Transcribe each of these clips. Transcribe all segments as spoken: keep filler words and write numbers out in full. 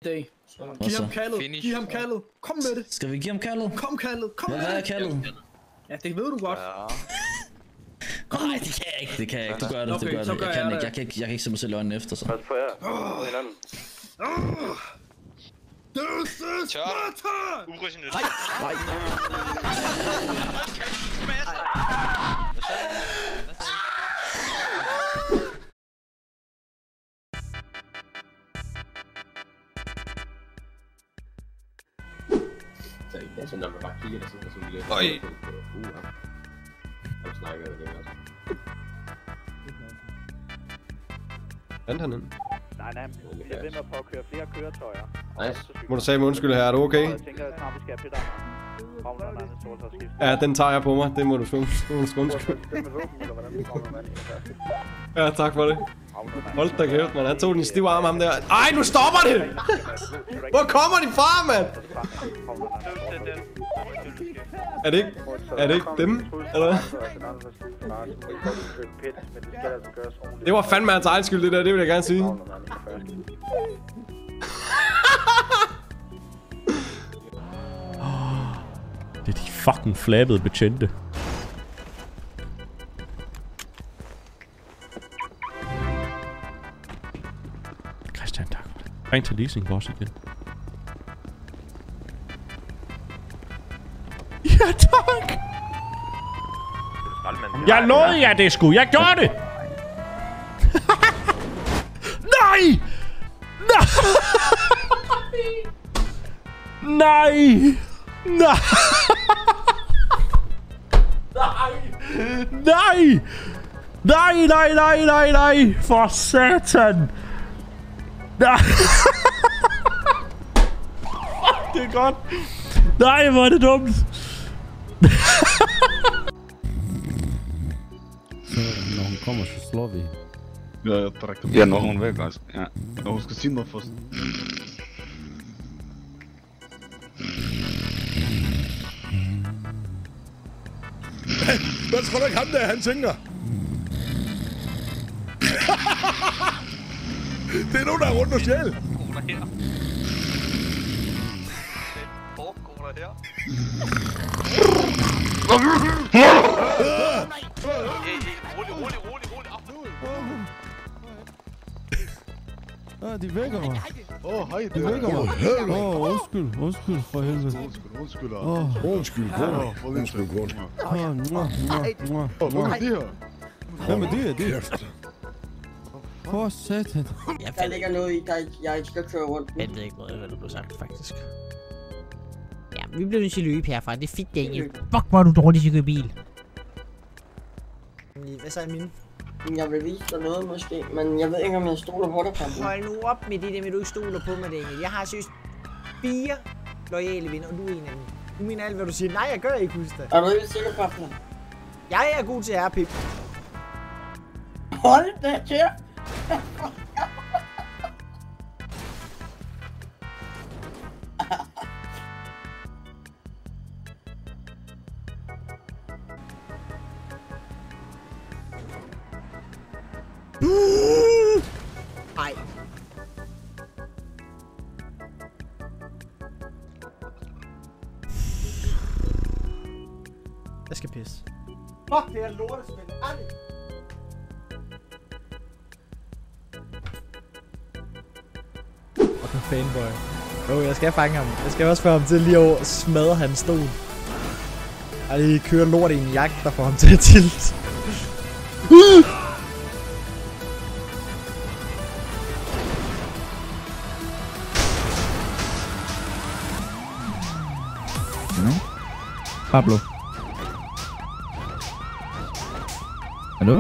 Day. Giv ham kaldet. Giv ham kaldet. Kom med det. Skal vi give ham kaldet? Kom kaldet. Kom med det. Hvad er kaldet? Ja, det ved du godt. Nej, det kan jeg ikke. Det kan jeg ikke. Du gør det, Okay, du gør så det. gør Jeg kan jeg ikke. det. Jeg kan ikke, jeg kan ikke se mig selv i øjnene efter, så. Pas på jer. Hinanden. Dødses Sparta! Uprofessionelt. Nej, nej. Det er sådan, når man bare kigger der, så er det lidt... Øj. Jeg snakker jo det også. Vent han ind. Nej, nej, jeg venter på at køre flere køretøjer. Nice. Må du sige mig undskyld her, er du okay? Jeg tænker, at snart vi skal have Peter. Kommer der en anden soltøjskift? Ja, den tager jeg på mig. Det må du svunge. Undskyld. Ja, tak for det. Hold da kæft, man. Han tog den i stiv arm, ham der. Ej, nu stopper det! Hvor kommer de fra, mand? Er det ikke, er det ikke dem, eller hvad? Det var fandme hans egen skyld, det der. Det vil jeg gerne sige. Det er de fucking flabbede betjente. Christian, tak for det. Ring til leasing boss igen. Ja, tak! Jeg lovede jer det sgu. Jeg gjorde det! Nej! Nej! Nej! Nej! Nej, nej, nej, nej, nej! For satan! Nej! Fuck, det er godt! Nej, hvor er det dumt! Så når hun kommer, så slår vi. Ja, jeg trækker ja, når hun væk, altså. Ja. Og hun skal sige noget først. Hvad tror du ikke ham der, han tænker? Det er nogen, der er rundt og stjæle. Kroner her. Hvor kroner her? Rolig, rolig, rolig, rolig. Ah, de vækker mig. Åh, oh, hej. De vækker mig. Åh, oh, undskyld, undskyld for helvede. Undskyld, undskyld. Åh, undskyld, undskyld. Undskyld, undskyld. Åh, mwah, mwah, mwah. Hvem er de her? Hvem er de her? De for satan. Der ligger noget i, der jeg ikke skal køre rundt. Jeg ved ikke noget, hvad der blev sagt, faktisk. Ja, vi blev nødt til at løbe herfra. Det er fint, Daniel. Fuck, hvor er du dårlig til at køre bil. Hvad sagde min? Jeg vil vise dig noget måske, men jeg ved ikke, om jeg stoler på dig, Pampo. Hold nu op med det der med, du ikke stoler på mig, Daniel. Jeg har seriøst fire loyale venner, og du er en af dem. Du mener alt, hvad du siger. Nej, jeg gør ikke, husk det. Er du ikke sikker, Pampo? Jeg er god til R P. Hold da kæft! Ej. Jeg skal pisse. Fuck, det er lortespil. Ej. Fucking fanboy. Jo, jeg skal fange ham. Jeg skal også få ham til lige at smadre hans stol. Og lige køre lort i en jagt, der får ham til at tilte. Pablo. Hallo?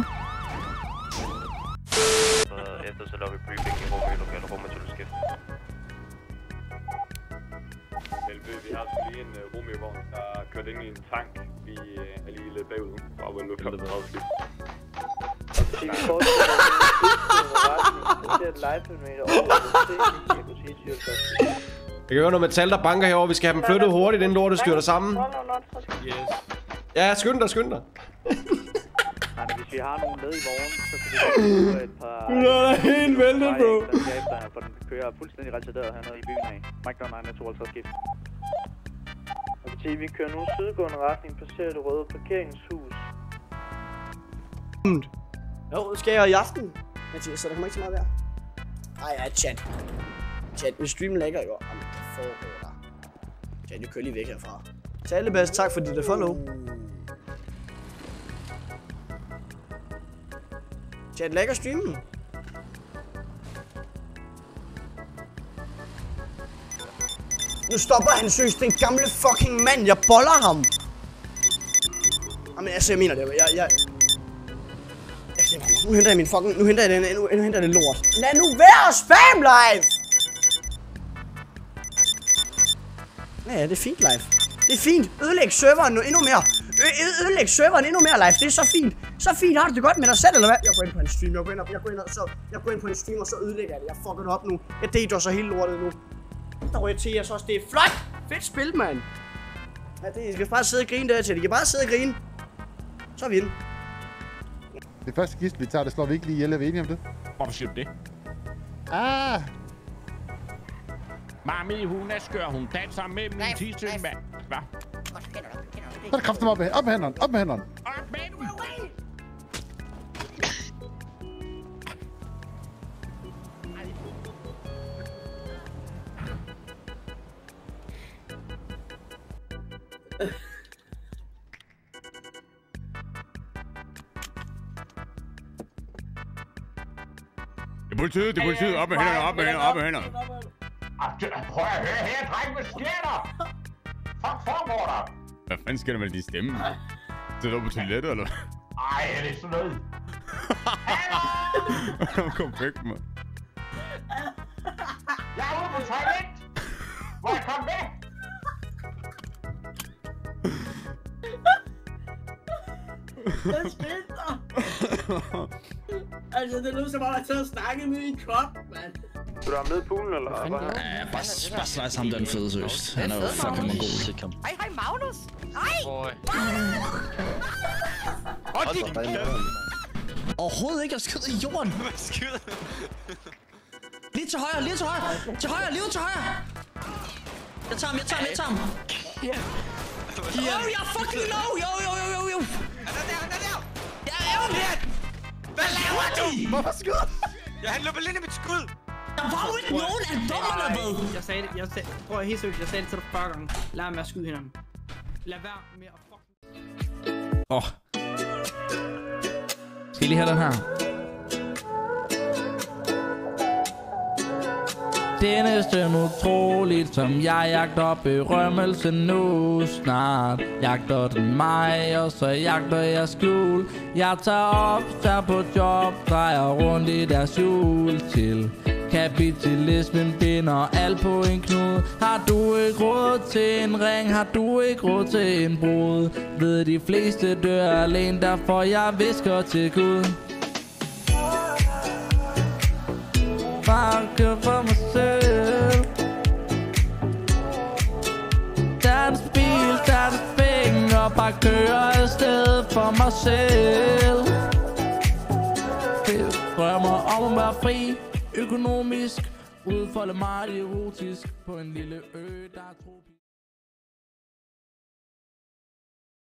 Efter så laver vi briefing i Romø, lokale Romø-tulleskift. Elby, vi har lige en uh, Romø-vogn, der er kørt ind i en tank. Vi uh, er lige lidt bagud fra Vælde klokken tredive skift. Jeg kan høre noget metal, der banker herovre. Vi skal have dem flyttet hurtigt, inden lortet styrter sammen. Yes. Ja, skynd dig, skynd dig. Nej, vi Hvis vi har nogen med i morgen, så kan vi få et par... Du er da helt væltet, bro. For den kører fuldstændig retarderet hernede i byen af. Mike nine med tooghalvtreds skift. Vi kører nu sydgående retning, passerer det røde parkeringshus. Jo, skal jeg i aften, Mathias, så der kommer ikke så meget der. Ej, ja, chat. Chat, min stream lægger jo. Jamen, det foregår der. Chat, jeg kører lige væk herfra. Så alle bedst, tak for dit follow. Chat, lægger streamen. Nu stopper han søst, den gamle fucking mand, jeg boller ham. Jamen altså, jeg mener det, jeg, jeg, jeg nu henter jeg min fucking, nu henter jeg den, nu, nu henter jeg den lort. Lad nu være spam live! Ja, ja, det er fint live. Det er fint, ødelæg serveren nu endnu mere. Ø ødelæg serveren endnu mere live, det er så fint. Så fint, har du det godt med dig selv, eller hvad? Jeg går ind på en stream, jeg går ind, og, jeg går ind, og så, jeg går ind på en stream, og så ødelægger jeg det. Jeg fucker det op nu. Jeg deler så hele lortet nu. Der rører til jer så også, det er flot! Fedt spil, mand! Ja, det, I skal bare sidde og grine der til. I kan bare sidde og grine. Så er vi inde. Det første gift, vi tager, det slår vi ikke lige ihjel. Er vi enige om det? Hvorfor siger du det? Ah! Mami, hun er skør. Hun danser med min tisse, mand. Hvad? Så er det kraftigt op med, op med hænderne. Op med hænderne. Op med hænderne. Det er politiet, det er politiet. Op med hænderne, op med hænderne, op med hænderne. Prøv at høre her, dreng. Hvad sker der? Fuck, foregår der? Hvad fanden sker der med de stemme? Sidder du på toilettet, eller hvad? Ej, er det sådan noget? Hallo! Kom væk, mand. Jeg er ude på toilet! Hvor jeg kom med? Hvad skete der? Altså, det lød som om, jeg tager og snakke med i en kop, mand. Du er med i poolen, eller hvad? Ja, bare, bare slice ham den fede søst. Han er jo fucking mongol. Hej, hej Magnus! Hej! Overhovedet ikke, jeg skyder i jorden. Hvad skyder? Lige til højre, lige til højre. Til højre, lige til højre. Jeg tager ham, jeg tager ham, jeg tager ham. Oh, jeg fucking low! Jo, jo, jo, jo, jo. Han er der, han er der! Jeg er jo lidt! Hvad laver du? Hvorfor skyder du? Ja, han løber lidt i mit skud! Der var jo ikke nogen af dem, eller hvad? Jeg sagde det, jeg sagde, prøv at helt seriøst, jeg sagde det til dig fyrre gange. Lad med at skyde hinanden. Lad være med at fucking... Åh. Oh. Skal I lige have den her? Det er næsten utroligt, som jeg jagter berømmelse nu. Snart jagter den mig, og så jagter jeg skjul. Jeg tager op, tager på job, drejer rundt i deres hjul til. Kapitalismen binder alt på en knude. Har du ikke råd til en ring? Har du ikke råd til en brud? Ved de fleste dør alene, derfor jeg visker til Gud. Bare kør for mig selv. Dans bil, dans penge, og bare køre afsted for mig selv. Drømmer om at være fri, økonomisk. Udfolde mig erotisk på en lille ø, der er tropisk.